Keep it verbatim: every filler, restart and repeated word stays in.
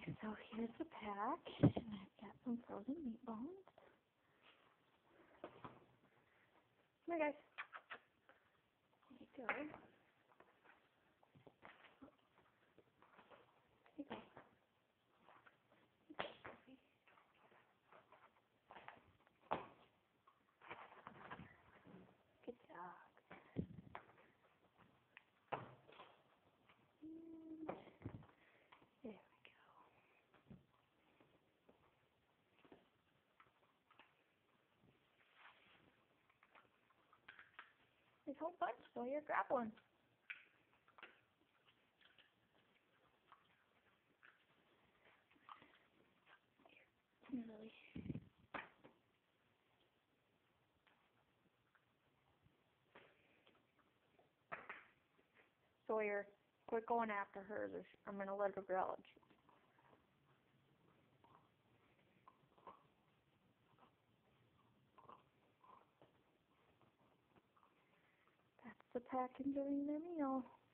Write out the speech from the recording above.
So here's the pack, and I've got some frozen meatballs. Come here, guys. There you go. There you go. Good dog. And there we go. There's a whole bunch, so here, grab one. Here, Lily. Sawyer, quit going after her. I'm going to let her belch. That's the pack enjoying their meal.